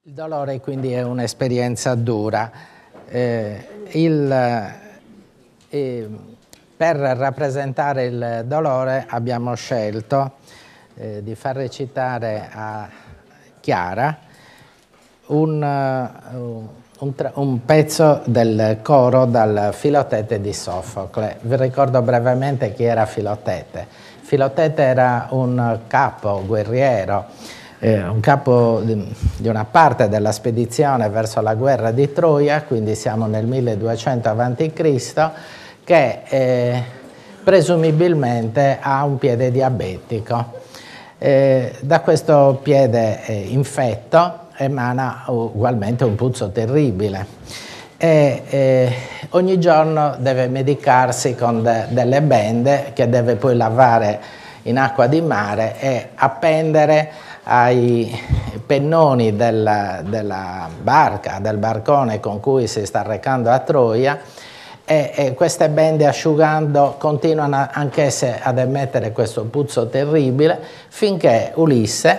Il dolore quindi è un'esperienza dura. Per rappresentare il dolore abbiamo scelto di far recitare a Chiara un pezzo del coro dal Filotete di Sofocle. Vi ricordo brevemente chi era Filotete. Filotete era un capo guerriero, un capo di una parte della spedizione verso la guerra di Troia, quindi siamo nel 1200 a.C., che presumibilmente ha un piede diabetico. Da questo piede infetto emana ugualmente un puzzo terribile e ogni giorno deve medicarsi con delle bende che deve poi lavare in acqua di mare e appendere ai pennoni della barca, del barcone con cui si sta recando a Troia, e queste bende, asciugando, continuano anch'esse ad emettere questo puzzo terribile finché Ulisse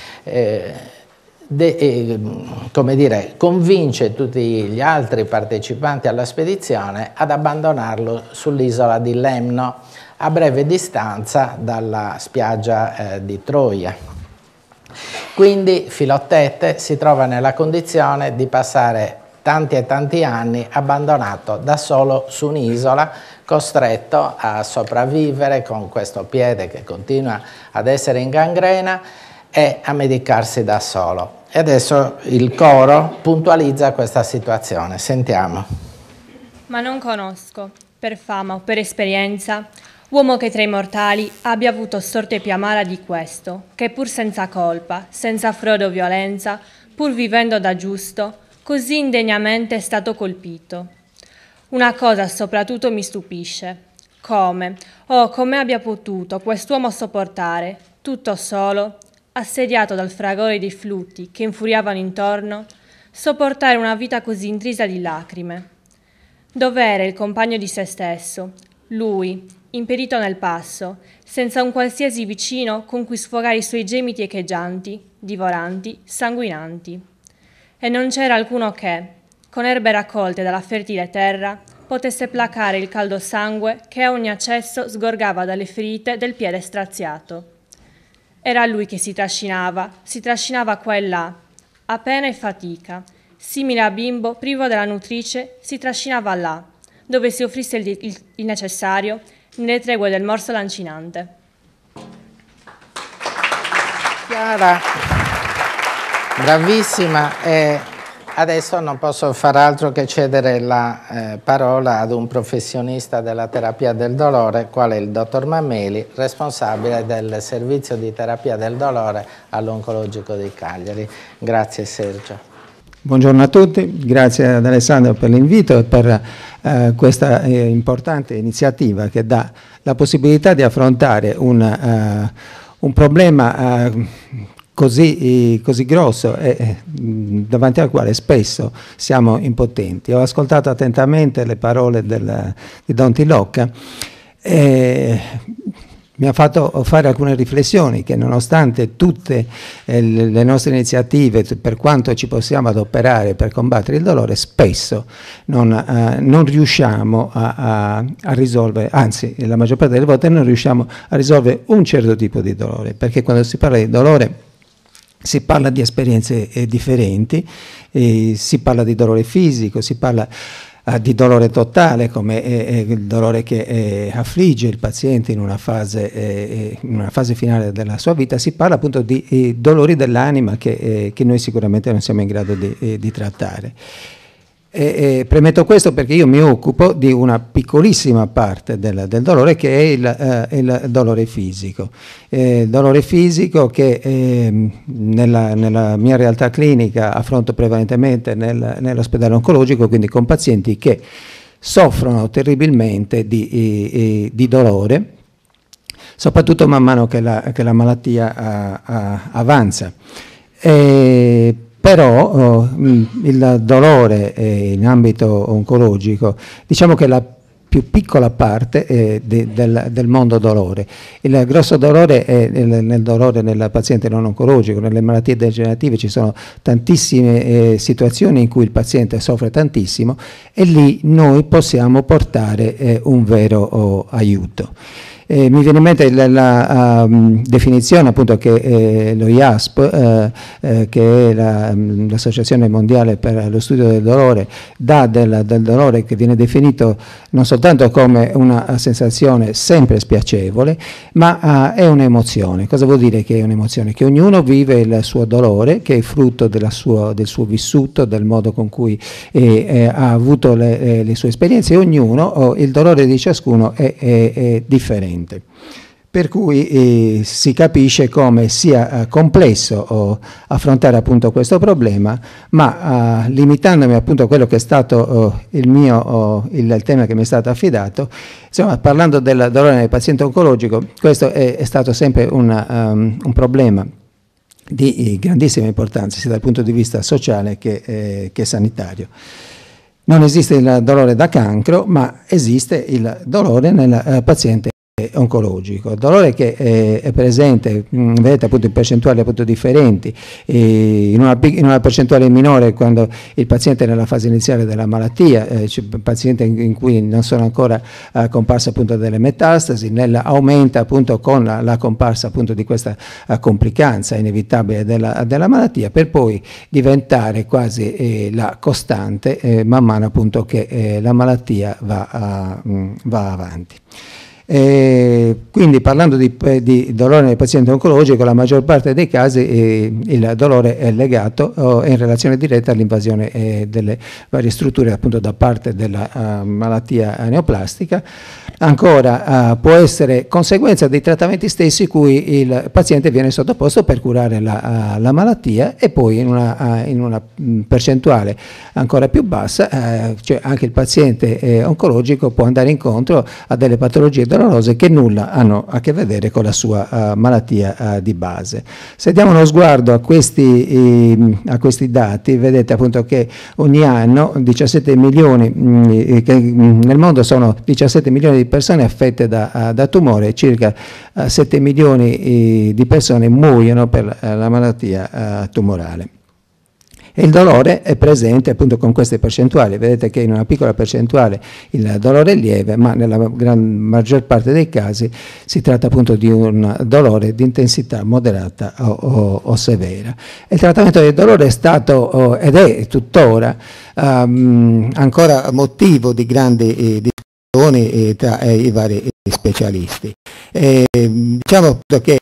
come dire, convince tutti gli altri partecipanti alla spedizione ad abbandonarlo sull'isola di Lemno, a breve distanza dalla spiaggia di Troia. Quindi Filotete si trova nella condizione di passare tanti e tanti anni abbandonato da solo su un'isola, costretto a sopravvivere con questo piede che continua ad essere in gangrena e a medicarsi da solo. E adesso il coro puntualizza questa situazione. Sentiamo. Ma non conosco, per fama o per esperienza, uomo che tra i mortali abbia avuto sorte più amara di questo, che pur senza colpa, senza frode o violenza, pur vivendo da giusto, così indegnamente è stato colpito. Una cosa soprattutto mi stupisce. Come abbia potuto quest'uomo sopportare, tutto solo, assediato dal fragore dei flutti che infuriavano intorno, sopportare una vita così intrisa di lacrime. Dov'era il compagno di se stesso, lui, impedito nel passo, senza un qualsiasi vicino con cui sfogare i suoi gemiti echeggianti, divoranti, sanguinanti. E non c'era alcuno che, con erbe raccolte dalla fertile terra, potesse placare il caldo sangue che a ogni accesso sgorgava dalle ferite del piede straziato. Era lui che si trascinava qua e là, a pena e fatica, simile a bimbo privo della nutrice, si trascinava là, dove si offrisse il necessario, nelle tregue del morso lancinante. Chiara, bravissima, e adesso non posso far altro che cedere la parola ad un professionista della terapia del dolore, quale il dottor Mameli, responsabile del servizio di terapia del dolore all'Oncologico di Cagliari. Grazie Sergio. Buongiorno a tutti, grazie ad Alessandro per l'invito e per questa importante iniziativa che dà la possibilità di affrontare un problema così grosso e davanti al quale spesso siamo impotenti. Ho ascoltato attentamente le parole di Don Tilocca e mi ha fatto fare alcune riflessioni che, nonostante tutte le nostre iniziative, per quanto ci possiamo adoperare per combattere il dolore, spesso non riusciamo a risolvere, anzi la maggior parte delle volte non riusciamo a risolvere un certo tipo di dolore, perché quando si parla di dolore si parla di esperienze differenti, si parla di dolore fisico, si parla di dolore totale, come il dolore che affligge il paziente in una fase finale della sua vita. Si parla appunto di dolori dell'anima che noi sicuramente non siamo in grado di trattare. Premetto questo perché io mi occupo di una piccolissima parte del dolore, che è il dolore fisico. Il dolore fisico che nella mia realtà clinica affronto prevalentemente nell'ospedale oncologico, quindi con pazienti che soffrono terribilmente di dolore, soprattutto man mano che la malattia avanza. Però il dolore in ambito oncologico, diciamo che la più piccola parte del mondo dolore. Il grosso dolore è nel dolore nel paziente non oncologico, nelle malattie degenerative ci sono tantissime situazioni in cui il paziente soffre tantissimo e lì noi possiamo portare un vero aiuto. Mi viene in mente la definizione appunto che lo IASP, che è l'Associazione Mondiale per lo Studio del Dolore, dà del dolore, che viene definito non soltanto come una sensazione sempre spiacevole, ma è un'emozione. Cosa vuol dire che è un'emozione? Che ognuno vive il suo dolore, che è frutto del suo vissuto, del modo con cui ha avuto le sue esperienze, e ognuno, il dolore di ciascuno è differente. Per cui si capisce come sia complesso affrontare appunto questo problema, ma limitandomi appunto a quello che è stato il tema che mi è stato affidato, insomma, parlando del dolore nel paziente oncologico, questo è stato sempre un problema di grandissima importanza sia dal punto di vista sociale che sanitario. Non esiste il dolore da cancro, ma esiste il dolore nel paziente oncologico, dolore che è presente, vedete appunto in percentuali appunto differenti, in una percentuale minore quando il paziente è nella fase iniziale della malattia, c'è paziente in cui non sono ancora comparse appunto delle metastasi, aumenta appunto con la comparsa appunto di questa complicanza inevitabile della malattia, per poi diventare quasi la costante man mano appunto che la malattia va avanti. Quindi parlando di dolore nel paziente oncologico, la maggior parte dei casi il dolore è legato è in relazione diretta all'invasione delle varie strutture appunto da parte della malattia neoplastica. Ancora può essere conseguenza dei trattamenti stessi cui il paziente viene sottoposto per curare la malattia, e poi in una percentuale ancora più bassa, cioè anche il paziente oncologico può andare incontro a delle patologie dolorose che nulla hanno a che vedere con la sua malattia di base. Se diamo uno sguardo a questi dati, vedete appunto che ogni anno 17 milioni, che nel mondo sono 17 milioni di persone affette da tumore, circa 7 milioni di persone muoiono per la malattia tumorale. E il dolore è presente appunto con queste percentuali, vedete che in una piccola percentuale il dolore è lieve, ma nella maggior parte dei casi si tratta appunto di un dolore di intensità moderata o severa. E il trattamento del dolore è stato ed è tuttora ancora motivo di grandi discussioni tra i vari specialisti. Diciamo che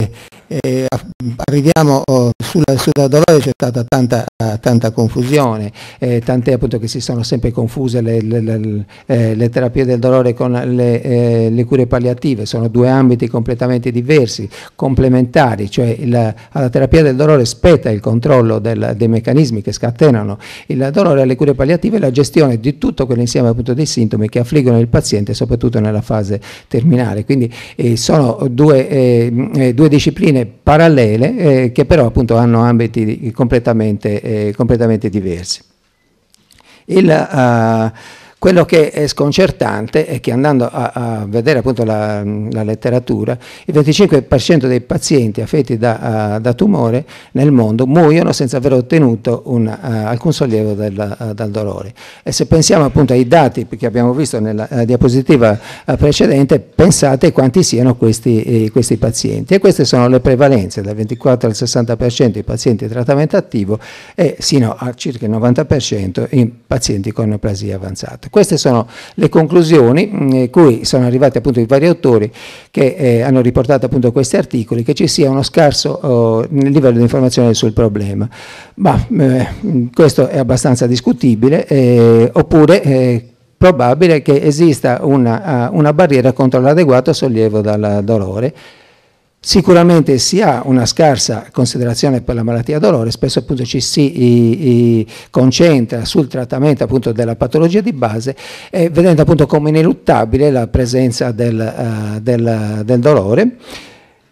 arriviamo sul dolore, c'è stata tanta confusione, tant'è appunto che si sono sempre confuse le terapie del dolore con le cure palliative. Sono due ambiti completamente diversi, complementari, cioè alla terapia del dolore spetta il controllo dei meccanismi che scatenano il dolore, alle cure palliative la gestione di tutto quell'insieme appunto dei sintomi che affliggono il paziente, soprattutto nella fase terminale. Quindi sono due discipline parallele che però appunto hanno ambiti completamente diversi. Quello che è sconcertante è che, andando a vedere appunto la letteratura, il 25% dei pazienti affetti da tumore nel mondo muoiono senza aver ottenuto alcun sollievo dal dolore. E se pensiamo appunto ai dati che abbiamo visto nella diapositiva precedente, pensate quanti siano questi pazienti. E queste sono le prevalenze, dal 24 al 60% di pazienti di trattamento attivo e sino a circa il 90% in pazienti con neoplasia avanzata. Queste sono le conclusioni cui sono arrivati appunto i vari autori che hanno riportato appunto questi articoli, che ci sia uno scarso livello di informazione sul problema. Ma questo è abbastanza discutibile, oppure probabile che esista una barriera contro l'adeguato sollievo dal dolore. Sicuramente si ha una scarsa considerazione per la malattia dolore, spesso appunto ci si concentra sul trattamento appunto della patologia di base, vedendo appunto come ineluttabile la presenza del dolore,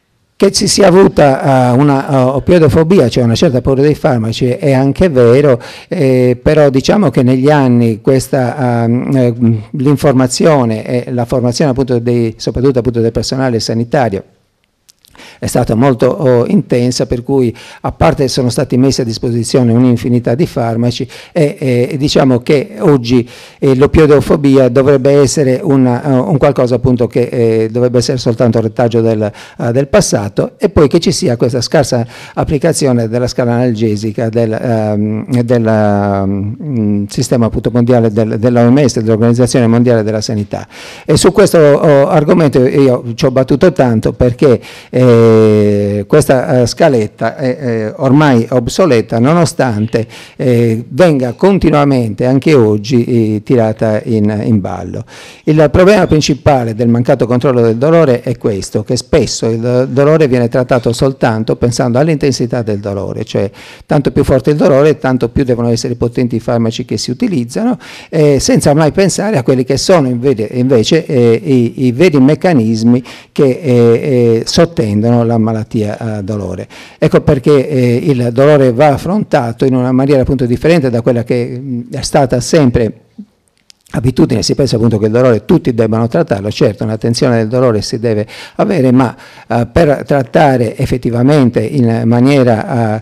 Che ci sia avuta una opioidofobia, cioè una certa paura dei farmaci, è anche vero, però diciamo che negli anni l'informazione e la formazione appunto soprattutto appunto del personale sanitario è stata molto intensa, per cui a parte sono stati messi a disposizione un'infinità di farmaci e diciamo che oggi l'opioidofobia dovrebbe essere un qualcosa appunto che dovrebbe essere soltanto un retaggio del passato, e poi che ci sia questa scarsa applicazione della scala analgesica del sistema appunto mondiale dell'OMS, dell'Organizzazione Mondiale della Sanità. E su questo argomento io ci ho battuto tanto, perché questa scaletta è ormai obsoleta, nonostante venga continuamente anche oggi tirata in ballo. Il problema principale del mancato controllo del dolore è questo, che spesso il dolore viene trattato soltanto pensando all'intensità del dolore, cioè tanto più forte il dolore, tanto più devono essere potenti i farmaci che si utilizzano, senza mai pensare a quelli che sono invece i veri meccanismi che sottendono la malattia dolore. Ecco perché il dolore va affrontato in una maniera appunto differente da quella che è stata sempre abitudine. Si pensa appunto che il dolore tutti debbano trattarlo, certo un'attenzione del dolore si deve avere, ma per trattare effettivamente in maniera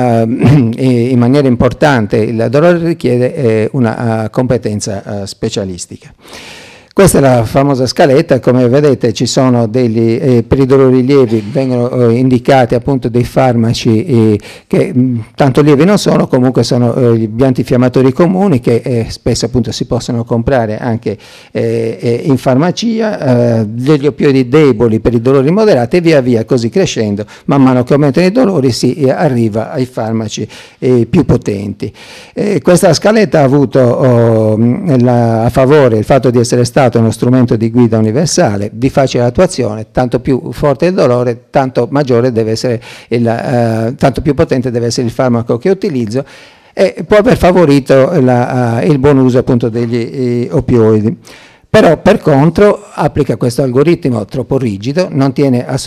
importante il dolore richiede una competenza specialistica. Questa è la famosa scaletta. Come vedete ci sono per i dolori lievi vengono indicati appunto dei farmaci che tanto lievi non sono, comunque sono gli antinfiammatori comuni che spesso appunto si possono comprare anche in farmacia, degli opioidi deboli per i dolori moderati, e via via così crescendo, man mano che aumentano i dolori si arriva ai farmaci più potenti. Questa scaletta ha avuto a favore il fatto di essere stato uno strumento di guida universale, di facile attuazione. Tanto più forte il dolore, tanto maggiore deve essere tanto più potente deve essere il farmaco che utilizzo, e può aver favorito il buon uso appunto degli opioidi. Però per contro applica questo algoritmo troppo rigido, non tiene ha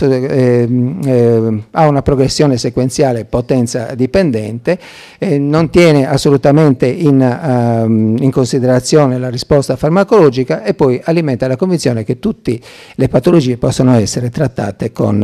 una progressione sequenziale potenza dipendente, non tiene assolutamente in considerazione la risposta farmacologica, e poi alimenta la convinzione che tutte le patologie possono essere trattate con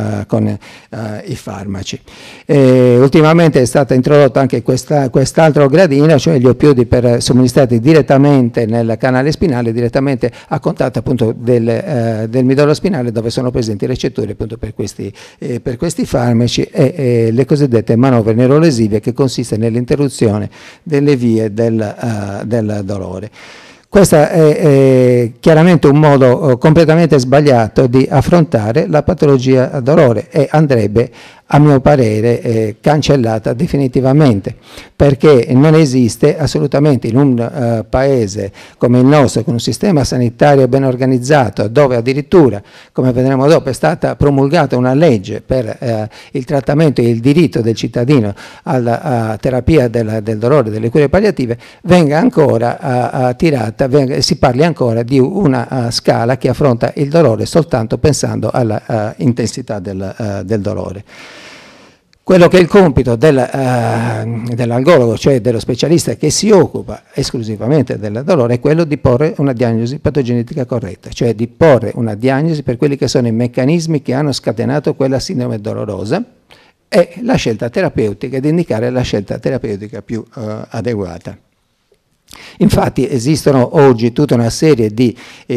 i farmaci. Ultimamente è stata introdotta anche quest'altro gradino, cioè gli opioidi somministrati direttamente nel canale spinale, direttamente a contatto appunto del midollo spinale, dove sono presenti i recettori appunto per questi farmaci, e le cosiddette manovre neurolesive, che consiste nell'interruzione delle vie del dolore. Questo è chiaramente un modo completamente sbagliato di affrontare la patologia dolore, e andrebbe, a mio parere, cancellata definitivamente, perché non esiste assolutamente in un paese come il nostro, con un sistema sanitario ben organizzato, dove addirittura, come vedremo dopo, è stata promulgata una legge per il trattamento e il diritto del cittadino alla terapia del dolore, delle cure palliative, venga ancora si parli ancora di una scala che affronta il dolore soltanto pensando alla intensità del dolore. Quello che è il compito dell'algologo, cioè dello specialista che si occupa esclusivamente del dolore, è quello di porre una diagnosi patogenetica corretta, cioè di porre una diagnosi per quelli che sono i meccanismi che hanno scatenato quella sindrome dolorosa, e la scelta terapeutica, ed indicare la scelta terapeutica più adeguata. Infatti esistono oggi tutta una serie di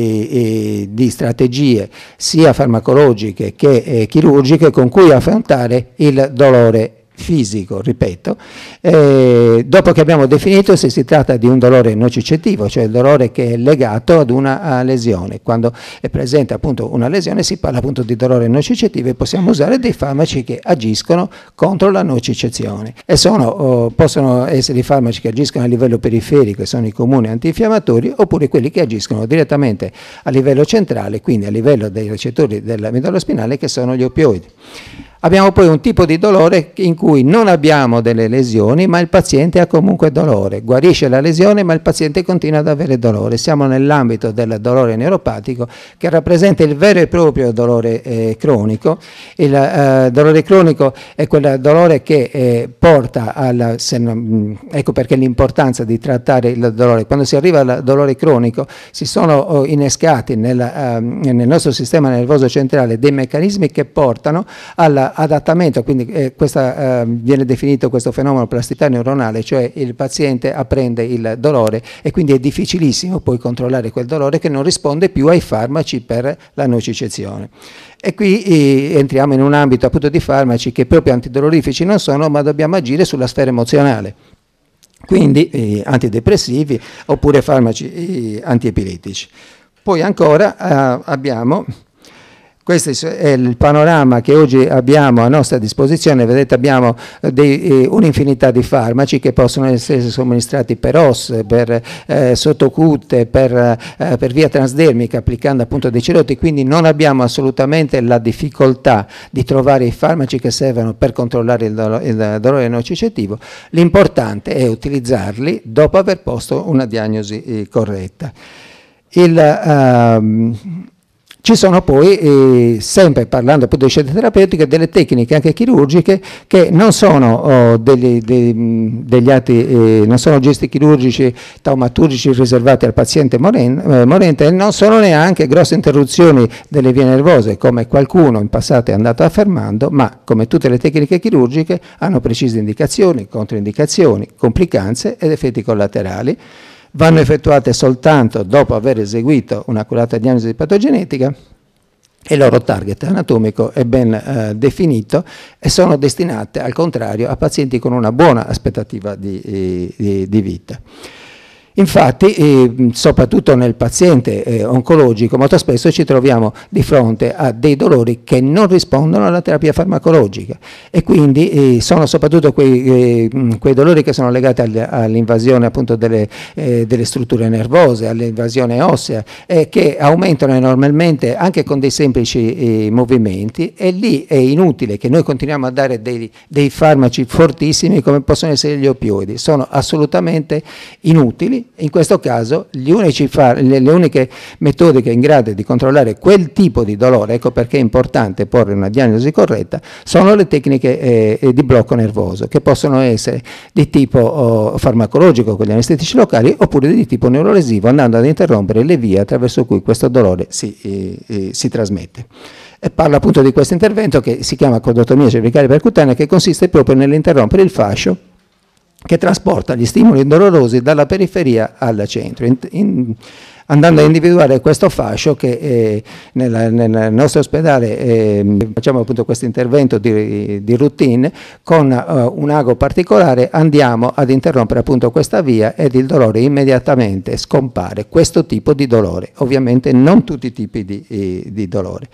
strategie sia farmacologiche che chirurgiche con cui affrontare il dolore fisico, ripeto, dopo che abbiamo definito se si tratta di un dolore nocicettivo, cioè il dolore che è legato ad una lesione. Quando è presente appunto una lesione si parla appunto di dolore nocicettivo, e possiamo usare dei farmaci che agiscono contro la nocicezione, e possono essere i farmaci che agiscono a livello periferico, che sono i comuni antinfiammatori, oppure quelli che agiscono direttamente a livello centrale, quindi a livello dei recettori del midollo spinale, che sono gli opioidi. Abbiamo poi un tipo di dolore in cui non abbiamo delle lesioni, ma il paziente ha comunque dolore. Guarisce la lesione, ma il paziente continua ad avere dolore. Siamo nell'ambito del dolore neuropatico, che rappresenta il vero e proprio dolore cronico. Il dolore cronico è quel dolore che porta ecco perché l'importanza di trattare il dolore. Quando si arriva al dolore cronico si sono innescati nel nostro sistema nervoso centrale dei meccanismi che portano all'adattamento, quindi viene definito questo fenomeno plasticità neuronale, cioè il paziente apprende il dolore e quindi è difficilissimo poi controllare quel dolore che non risponde più ai farmaci per la nocicezione. E qui entriamo in un ambito appunto di farmaci che proprio antidolorifici non sono, ma dobbiamo agire sulla sfera emozionale. Quindi antidepressivi oppure farmaci antiepiletici. Poi ancora abbiamo, questo è il panorama che oggi abbiamo a nostra disposizione. Vedete, abbiamo un'infinità di farmaci che possono essere somministrati per OSS, per sottocute, per via transdermica, applicando appunto dei cerotti, quindi non abbiamo assolutamente la difficoltà di trovare i farmaci che servono per controllare il dolore nocicettivo. L'importante è utilizzarli dopo aver posto una diagnosi corretta. Ci sono poi, sempre parlando appunto di scelte terapeutiche, delle tecniche anche chirurgiche che non sono degli atti, non sono gesti chirurgici taumaturgici riservati al paziente morente, e non sono neanche grosse interruzioni delle vie nervose, come qualcuno in passato è andato affermando, ma come tutte le tecniche chirurgiche hanno precise indicazioni, controindicazioni, complicanze ed effetti collaterali. Vanno effettuate soltanto dopo aver eseguito un'accurata diagnosi patogenetica e il loro target anatomico è ben definito e sono destinate al contrario a pazienti con una buona aspettativa di vita. Infatti, soprattutto nel paziente oncologico, molto spesso ci troviamo di fronte a dei dolori che non rispondono alla terapia farmacologica e quindi sono soprattutto quei dolori che sono legati all'invasione appunto delle strutture nervose, all'invasione ossea, che aumentano enormemente anche con dei semplici movimenti, e lì è inutile che noi continuiamo a dare dei farmaci fortissimi come possono essere gli opioidi, sono assolutamente inutili. In questo caso le uniche metodiche in grado di controllare quel tipo di dolore, ecco perché è importante porre una diagnosi corretta, sono le tecniche di blocco nervoso, che possono essere di tipo farmacologico con gli anestetici locali oppure di tipo neurolesivo, andando ad interrompere le vie attraverso cui questo dolore si trasmette. E parlo appunto di questo intervento che si chiama cordotomia cervicale percutanea, che consiste proprio nell'interrompere il fascio che trasporta gli stimoli dolorosi dalla periferia al centro, andando a individuare questo fascio che nel nostro ospedale facciamo appunto questo intervento di routine con un ago particolare, andiamo ad interrompere appunto questa via ed il dolore immediatamente scompare. Questo tipo di dolore, ovviamente non tutti i tipi di dolore.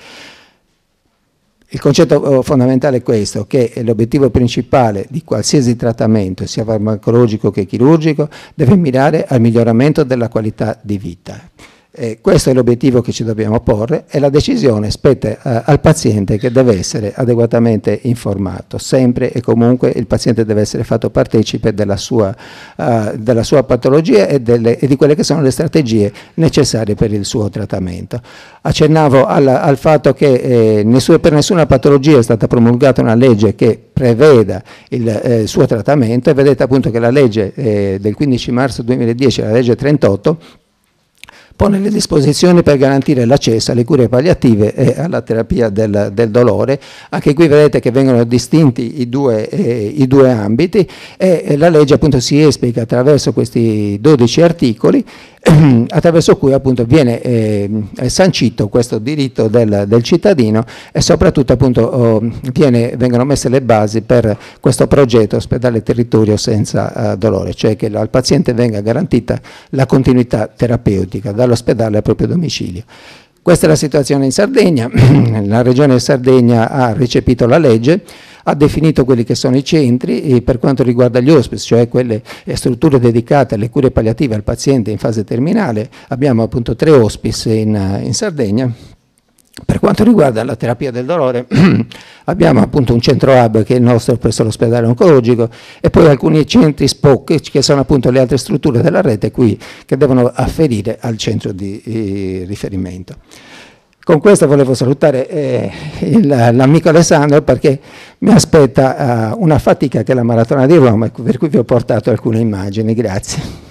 Il concetto fondamentale è questo, che l'obiettivo principale di qualsiasi trattamento, sia farmacologico che chirurgico, deve mirare al miglioramento della qualità di vita. Questo è l'obiettivo che ci dobbiamo porre e la decisione spetta al paziente, che deve essere adeguatamente informato. Sempre e comunque il paziente deve essere fatto partecipe della sua patologia e di quelle che sono le strategie necessarie per il suo trattamento. Accennavo al fatto che per nessuna patologia è stata promulgata una legge che preveda il suo trattamento, e vedete appunto che la legge del 15 marzo 2010, la legge 38, pone le disposizioni per garantire l'accesso alle cure palliative e alla terapia del dolore. Anche qui vedete che vengono distinti i due ambiti, e la legge appunto si esplica attraverso questi 12 articoli attraverso cui appunto viene sancito questo diritto del cittadino, e soprattutto appunto vengono messe le basi per questo progetto ospedale territorio senza dolore, cioè che al paziente venga garantita la continuità terapeutica dall'ospedale al proprio domicilio. Questa è la situazione in Sardegna. La regione Sardegna ha recepito la legge, ha definito quelli che sono i centri per quanto riguarda gli hospice, cioè quelle strutture dedicate alle cure palliative al paziente in fase terminale. Abbiamo appunto 3 hospice in Sardegna, Per quanto riguarda la terapia del dolore, abbiamo appunto un centro hub che è il nostro presso l'ospedale oncologico e poi alcuni centri SPOC che sono appunto le altre strutture della rete qui che devono afferire al centro di riferimento. Con questo volevo salutare l'amico Alessandro perché mi aspetta una fatica che è la Maratona di Roma, per cui vi ho portato alcune immagini. Grazie.